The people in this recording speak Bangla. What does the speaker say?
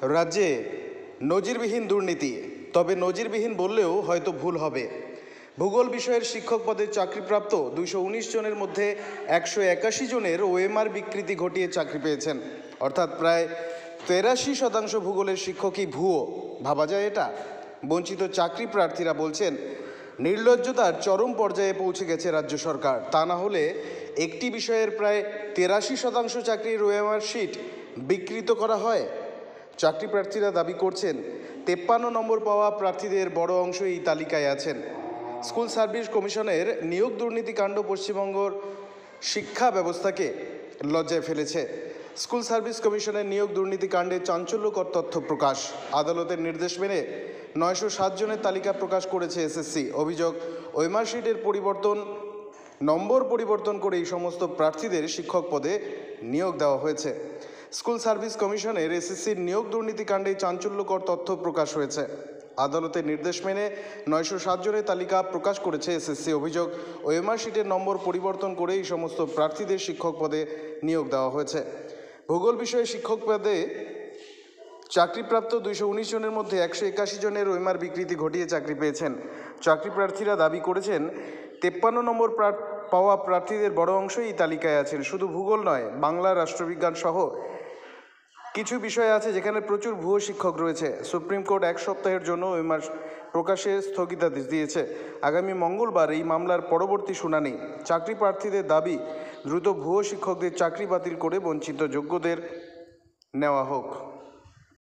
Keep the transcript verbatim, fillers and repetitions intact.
রাজ্যে নজিরবিহীন দুর্নীতি, তবে নজিরবিহীন বললেও হয়তো ভুল হবে। ভূগোল বিষয়ের শিক্ষক পদে চাকরিপ্রাপ্ত দুইশো উনিশ জনের মধ্যে একশো একাশি জনের ওএমআর বিকৃতি ঘটিয়ে চাকরি পেয়েছেন, অর্থাৎ প্রায় তেরাশি শতাংশ ভূগোলের শিক্ষকই ভুয়ো। ভাবা যায় এটা? বঞ্চিত চাকরি প্রার্থীরা বলছেন নির্লজ্জতার চরম পর্যায়ে পৌঁছে গেছে রাজ্য সরকার। তা না হলে একটি বিষয়ের প্রায় তেরাশি শতাংশ চাকরির ওএমআর শিট বিকৃত করা হয়। চাকরি প্রার্থীরা দাবি করছেন তেপ্পান্ন নম্বর পাওয়া প্রার্থীদের বড় অংশ এই তালিকায় আছেন। স্কুল সার্ভিস কমিশনের নিয়োগ দুর্নীতিকাণ্ড পশ্চিমবঙ্গর শিক্ষা ব্যবস্থাকে লজ্জায় ফেলেছে। স্কুল সার্ভিস কমিশনের নিয়োগ দুর্নীতিকাণ্ডে চাঞ্চল্যকর তথ্য প্রকাশ। আদালতের নির্দেশ মেনে নয়শো সাত জনের তালিকা প্রকাশ করেছে এসএসসি। অভিযোগ, ওএমআর শিটের পরিবর্তন নম্বর পরিবর্তন করে এই সমস্ত প্রার্থীদের শিক্ষক পদে নিয়োগ দেওয়া হয়েছে। স্কুল সার্ভিস কমিশনের এসএসসির নিয়োগ দুর্নীতিকাণ্ডে চাঞ্চল্যকর তথ্য প্রকাশ হয়েছে। আদালতের নির্দেশ মেনে নয়শো সাত জনের তালিকা প্রকাশ করেছে এসএসসি। অভিযোগ, ওএমআর শিটের নম্বর পরিবর্তন করে এই সমস্ত প্রার্থীদের শিক্ষক পদে নিয়োগ দেওয়া হয়েছে। ভূগোল বিষয়ে শিক্ষক পদে চাকরিপ্রাপ্ত দুইশো উনিশ জনের মধ্যে একশো একাশি জনের ওএমআর বিকৃতি ঘটিয়ে চাকরি পেয়েছেন। চাকরি প্রার্থীরা দাবি করেছেন তেপ্পান্ন নম্বর পাওয়া প্রার্থীদের বড় অংশই এই তালিকায় আছেন। শুধু ভূগোল নয়, বাংলা, রাষ্ট্রবিজ্ঞান সহ কিছু বিষয় আছে যেখানে প্রচুর ভুয়ো শিক্ষক রয়েছে। সুপ্রিম কোর্ট এক সপ্তাহের জন্য ওএমআর প্রকাশে স্থগিতাদেশ দিয়েছে। আগামী মঙ্গলবার এই মামলার পরবর্তী শুনানি। চাকরি প্রার্থীদের দাবি দ্রুত ভুয়ো শিক্ষকদের চাকরি বাতিল করে বঞ্চিত যোগ্যদের নেওয়া হোক।